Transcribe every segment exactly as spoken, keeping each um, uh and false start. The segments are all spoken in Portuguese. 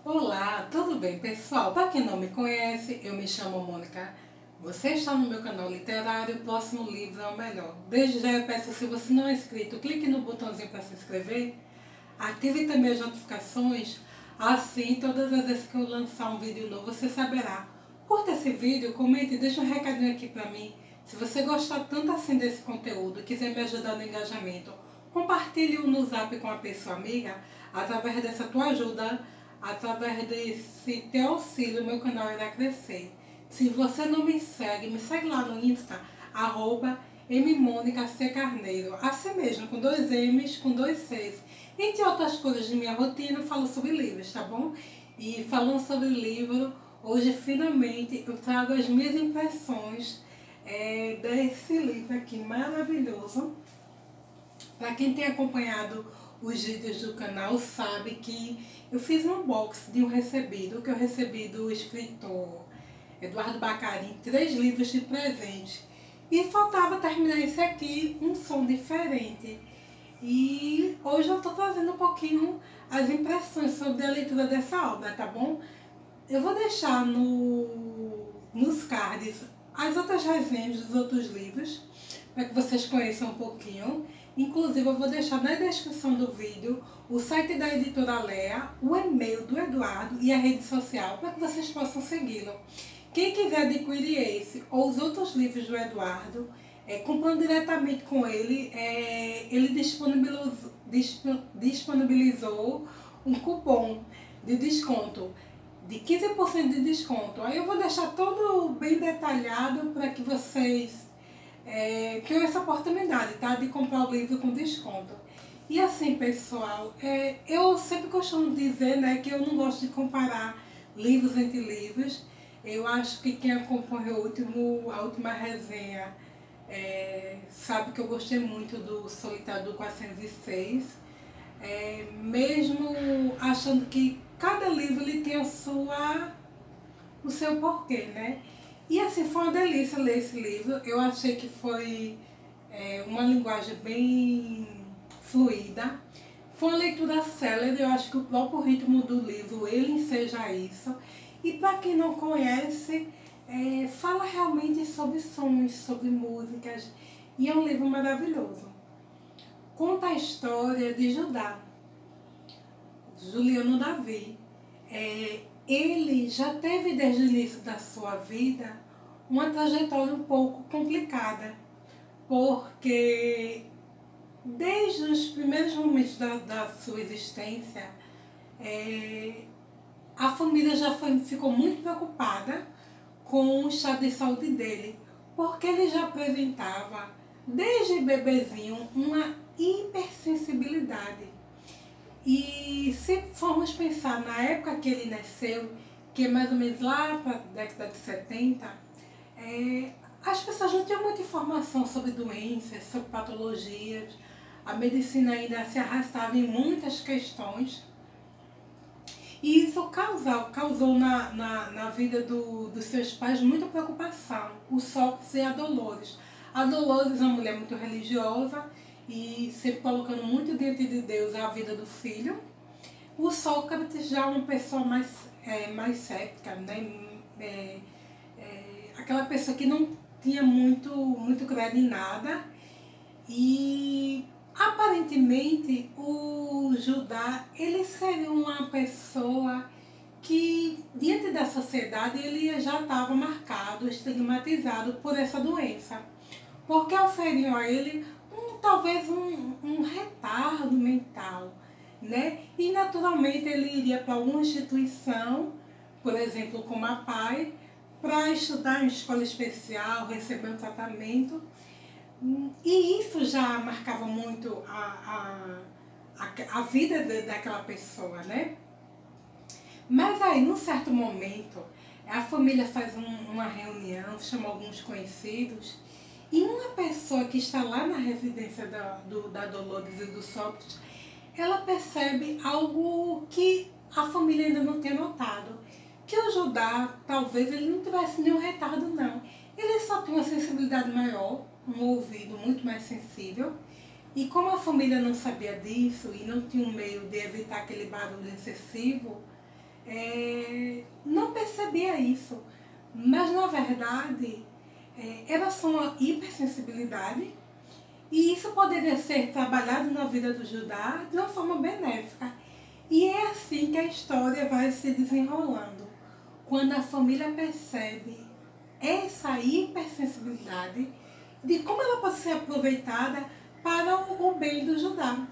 Olá, tudo bem, pessoal? Para quem não me conhece, eu me chamo Mônica. Você está no meu canal literário, o próximo livro é o melhor. Desde já eu peço, se você não é inscrito, clique no botãozinho para se inscrever. Ative também as notificações, assim todas as vezes que eu lançar um vídeo novo, você saberá. Curta esse vídeo, comente e deixa um recadinho aqui para mim. Se você gostar tanto assim desse conteúdo e quiser me ajudar no engajamento, compartilhe-o no zap com a pessoa amiga. Através dessa tua ajuda, através desse teu auxílio, meu canal irá crescer. Se você não me segue, me segue lá no Insta, arroba mmonicaccarneiro, assim mesmo, com dois M's, com dois C's. Entre outras coisas de minha rotina, eu falo sobre livros, tá bom? E falando sobre livro, hoje finalmente eu trago as minhas impressões é, desse livro aqui maravilhoso. Para quem tem acompanhado os vídeos do canal sabe que eu fiz um unboxing de um recebido que eu recebi do escritor Eduardo Bacarin, três livros de presente. E faltava terminar esse aqui, um som diferente. E hoje eu estou trazendo um pouquinho as impressões sobre a leitura dessa obra, tá bom? Eu vou deixar no, nos cards as outras resenhas dos outros livros, para que vocês conheçam um pouquinho. Inclusive eu vou deixar na descrição do vídeo o site da editora Lea, o e-mail do Eduardo e a rede social, para que vocês possam segui-lo. Quem quiser adquirir esse ou os outros livros do Eduardo, é, comprando diretamente com ele, é, ele disponibilizou, disponibilizou um cupom de desconto, de quinze por cento de desconto. Aí eu vou deixar todo bem detalhado para que vocês é, tenham essa oportunidade, tá? De comprar o livro com desconto. E assim, pessoal, é, eu sempre costumo dizer, né, que eu não gosto de comparar livros entre livros. Eu acho que quem acompanhou o último, a última resenha é, sabe que eu gostei muito do Solitário do quatrocentos e seis, é, mesmo achando que cada livro ele tem a sua, o seu porquê, né? E assim, foi uma delícia ler esse livro. Eu achei que foi é, uma linguagem bem fluida. Foi uma leitura célere, eu acho que o próprio ritmo do livro, ele enseja isso. E para quem não conhece, é, fala realmente sobre sons, sobre músicas, e é um livro maravilhoso. Conta a história de Judá, Juliano Davi. É, ele já teve desde o início da sua vida uma trajetória um pouco complicada, porque desde os primeiros momentos da, da sua existência, é, a família já foi, ficou muito preocupada com o estado de saúde dele, porque ele já apresentava, desde bebezinho, uma hipersensibilidade. E se formos pensar na época que ele nasceu, que é mais ou menos lá para a década de setenta, é, as pessoas não tinham muita informação sobre doenças, sobre patologias, a medicina ainda se arrastava em muitas questões. E isso causou, causou na, na, na vida do, dos seus pais muita preocupação, o Sócrates e a Dolores. A Dolores é uma mulher muito religiosa e sempre colocando muito diante de Deus a vida do filho. O Sócrates já é uma pessoa mais, é, mais cética, né? É, é, aquela pessoa que não tinha muito, muito credo em nada. E aparentemente o Judá, ele seria uma pessoa que diante da sociedade ele já estava marcado, estigmatizado por essa doença, porque oferiam a ele um, talvez um, um retardo mental, né? E naturalmente ele iria para alguma instituição, por exemplo como a P A I, para estudar em escola especial, receber um tratamento. E isso já marcava muito a, a, a, a vida de, daquela pessoa, né? Mas aí, num certo momento, a família faz um, uma reunião, chama alguns conhecidos, e uma pessoa que está lá na residência da, do, da Dolores e do Sócrates, ela percebe algo que a família ainda não tinha notado, que o Judá, talvez, ele não tivesse nenhum retardo, não. Ele só tinha uma sensibilidade maior, um ouvido muito mais sensível, e como a família não sabia disso e não tinha um meio de evitar aquele barulho excessivo, é, não percebia isso. Mas, na verdade, é, era só uma hipersensibilidade e isso poderia ser trabalhado na vida do Judá de uma forma benéfica. E é assim que a história vai se desenrolando. Quando a família percebe essa hipersensibilidade, de como ela pode ser aproveitada para o bem do Judá.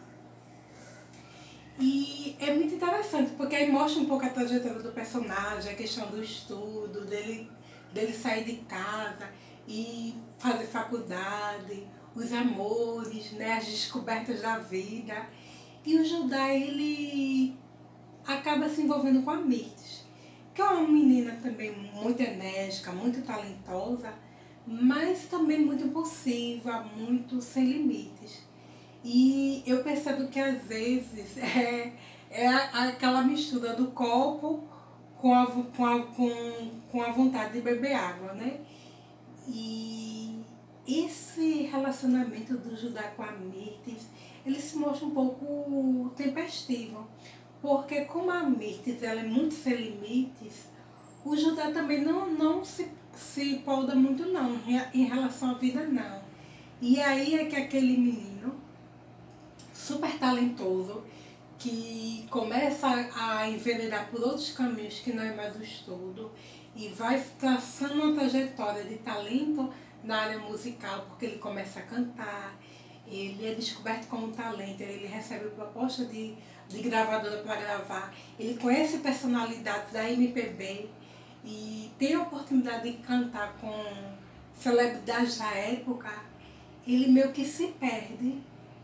E é muito interessante, porque aí mostra um pouco a trajetória do personagem, a questão do estudo, dele, dele sair de casa e fazer faculdade, os amores, né, as descobertas da vida. E o Judá, ele acaba se envolvendo com a Mirtes, que é uma menina também muito enérgica, muito talentosa, mas também muito impulsiva, muito sem limites. E eu percebo que às vezes é, é aquela mistura do copo com a, com, a, com, com a vontade de beber água, né? E esse relacionamento do Judá com a Mirtes, ele se mostra um pouco tempestivo, porque como a Mirtes ela é muito sem limites, o Judá também não, não se, se polda muito não, em relação à vida não. E aí é que aquele menino super talentoso, que começa a enveredar por outros caminhos que não é mais o estudo e vai traçando uma trajetória de talento na área musical, porque ele começa a cantar, ele é descoberto como talento, ele recebe proposta de, de gravadora para gravar, ele conhece personalidades da M P B e tem a oportunidade de cantar com celebridades da época. Ele meio que se perde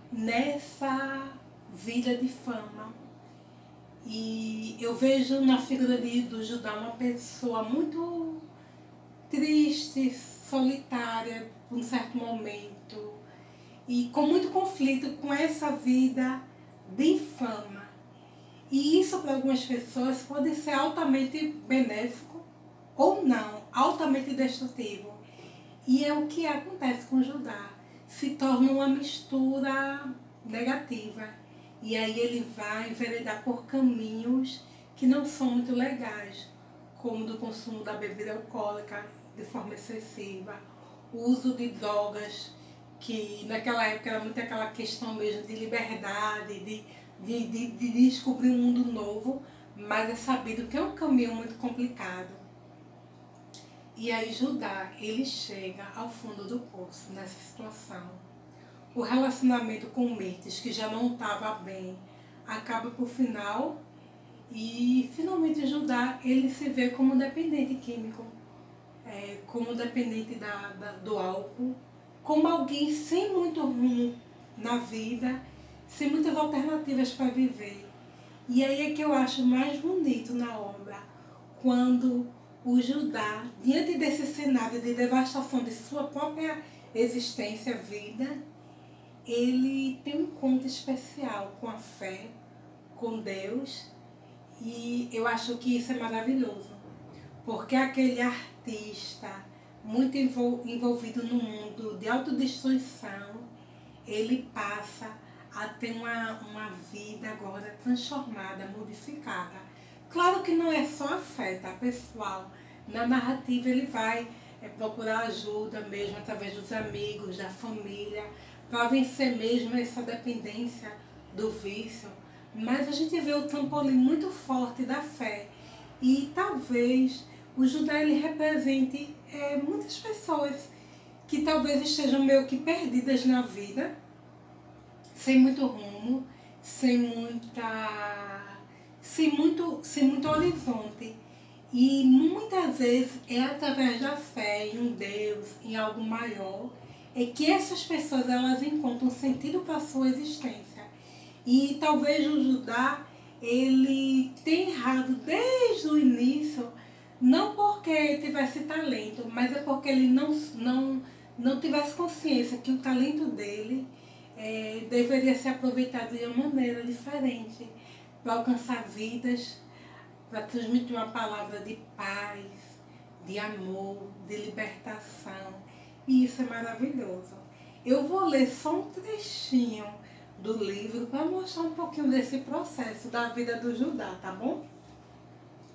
nessa vida de fama. E eu vejo na figura de, do Judá uma pessoa muito triste, solitária por um certo momento e com muito conflito com essa vida de fama. E isso para algumas pessoas pode ser altamente benéfico ou não, altamente destrutivo. E é o que acontece com Judá. Se torna uma mistura negativa. E aí ele vai enveredar por caminhos que não são muito legais, como do consumo da bebida alcoólica de forma excessiva, o uso de drogas, que naquela época era muito aquela questão mesmo de liberdade, de, de, de, de descobrir um mundo novo, mas é sabido que é um caminho muito complicado. E aí Judá, ele chega ao fundo do poço nessa situação. O relacionamento com Mirtes, que já não estava bem, acaba por final e finalmente Judá, ele se vê como dependente químico, é, como dependente da, da, do álcool, como alguém sem muito rumo na vida, sem muitas alternativas para viver. E aí é que eu acho mais bonito na obra, quando o Judá, diante desse cenário de devastação de sua própria existência, vida, ele tem um encontro especial com a fé, com Deus, e eu acho que isso é maravilhoso, porque aquele artista muito envolvido no mundo de autodestruição, ele passa a ter uma, uma vida agora transformada, modificada. Claro que não é só a fé, tá, pessoal? Na narrativa ele vai é, procurar ajuda mesmo através dos amigos, da família, para vencer mesmo essa dependência do vício. Mas a gente vê o trampolim muito forte da fé. E talvez o Judá ele represente é, muitas pessoas que talvez estejam meio que perdidas na vida, sem muito rumo, sem muita... sem muito, sem muito horizonte. E muitas vezes é através da fé em um Deus, em algo maior, é que essas pessoas elas encontram sentido para a sua existência. E talvez o Judá, ele tenha errado desde o início, não porque tivesse talento, mas é porque ele não, não, não tivesse consciência que o talento dele é, deveria ser aproveitado de uma maneira diferente, para alcançar vidas, para transmitir uma palavra de paz, de amor, de libertação. E isso é maravilhoso. Eu vou ler só um trechinho do livro para mostrar um pouquinho desse processo da vida do Judá, tá bom?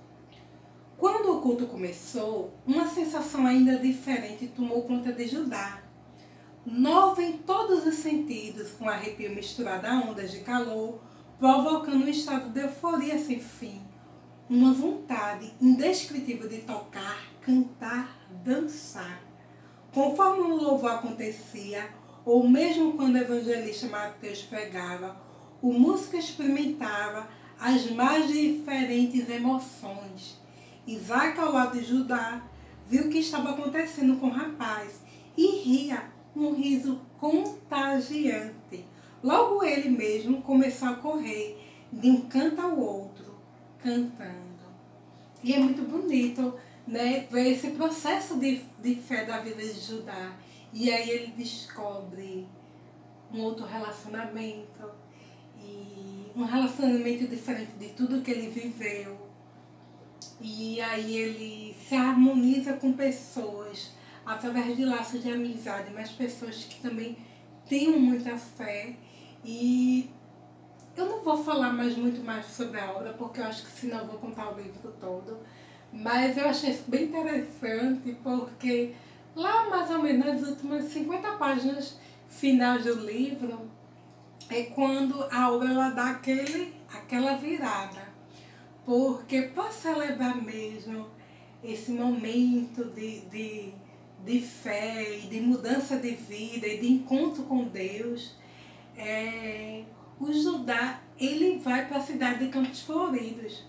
Quando o culto começou, uma sensação ainda diferente tomou conta de Judá. Nova em todos os sentidos, com arrepio misturado a ondas de calor, provocando um estado de euforia sem fim. Uma vontade indescritível de tocar, cantar, dançar. Conforme o louvor acontecia, ou mesmo quando o evangelista Mateus pregava, o músico experimentava as mais diferentes emoções. Isaac, ao lado de Judá, viu o que estava acontecendo com o rapaz e ria, um riso contagiante. Logo ele mesmo começou a correr de um canto ao outro, cantando. E é muito bonito, né, ver esse processo de, de fé da vida de Judá. E aí ele descobre um outro relacionamento, e um relacionamento diferente de tudo que ele viveu. E aí ele se harmoniza com pessoas através de laços de amizade, mas pessoas que também tenham muita fé. E eu não vou falar mais muito mais sobre a obra, porque eu acho que senão eu vou contar o livro todo. Mas eu achei isso bem interessante, porque lá mais ou menos nas últimas cinquenta páginas finais do livro é quando a obra ela dá aquele, aquela virada. Porque para celebrar mesmo esse momento de, de, de fé e de mudança de vida e de encontro com Deus, é, o Judá ele vai para a cidade de Campos Floridos.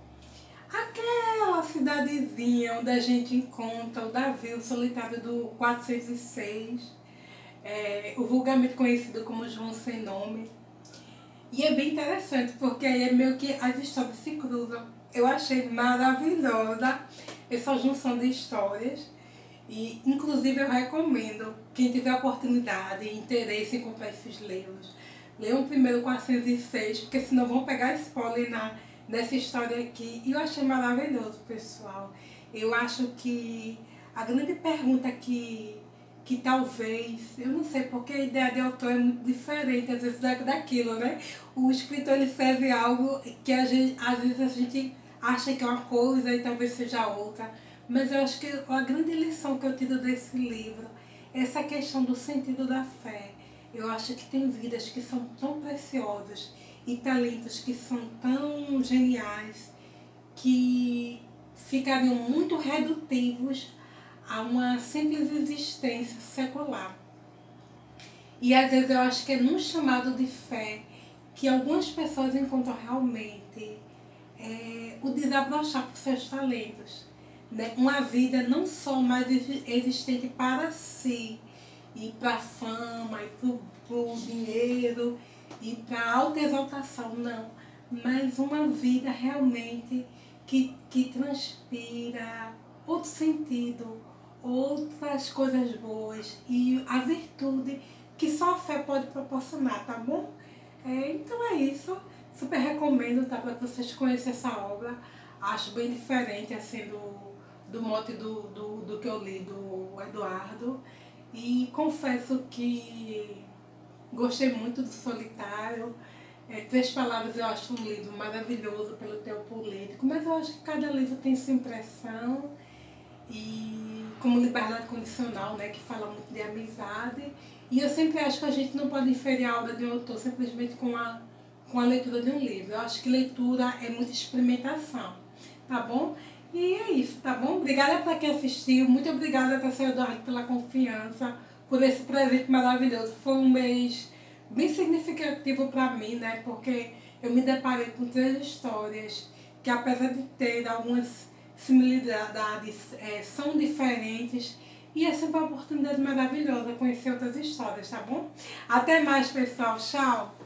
Aquela cidadezinha onde a gente encontra o Davi, o solitário do quatrocentos e seis, é, o vulgarmente conhecido como João Sem Nome. E é bem interessante, porque aí é meio que as histórias se cruzam. Eu achei maravilhosa essa junção de histórias. E, inclusive, eu recomendo, quem tiver oportunidade e interesse em comprar esses livros, leiam primeiro o quatrocentos e seis, porque senão vão pegar spoiler na, nessa história aqui. E eu achei maravilhoso, pessoal. Eu acho que a grande pergunta que... que talvez, eu não sei, porque a ideia de autor é muito diferente, às vezes, daquilo, né? O escritor, ele escreve algo que a gente, às vezes a gente acha que é uma coisa e talvez seja outra, mas eu acho que a grande lição que eu tiro desse livro é essa questão do sentido da fé. Eu acho que tem vidas que são tão preciosas e talentos que são tão geniais que ficariam muito redutivos a uma simples existência secular. E às vezes eu acho que é num chamado de fé que algumas pessoas encontram realmente é, o desabrochar por seus talentos. Né? Uma vida não só mais existente para si, e para a fama, e para o dinheiro, e para a autoexaltação, não. Mas uma vida realmente que, que transpira outro sentido, outras coisas boas e a virtude que só a fé pode proporcionar, tá bom? É, então é isso, super recomendo, tá, para vocês conhecerem essa obra. Acho bem diferente assim do, do mote do, do, do que eu li do Eduardo, e confesso que gostei muito do Solitário. É, Três Palavras eu acho um livro maravilhoso pelo teor político, mas eu acho que cada livro tem sua impressão. E como Liberdade Condicional, né, que fala muito de amizade. E eu sempre acho que a gente não pode inferir a obra de um autor simplesmente com a, com a leitura de um livro. Eu acho que leitura é muita experimentação, tá bom? E é isso, tá bom? Obrigada para quem assistiu, muito obrigada para senhor Eduardo pela confiança, por esse presente maravilhoso. Foi um mês bem significativo para mim, né, porque eu me deparei com três histórias que, apesar de ter algumas similaridades, é, são diferentes, e é sempre uma oportunidade maravilhosa conhecer outras histórias, tá bom? Até mais, pessoal. Tchau!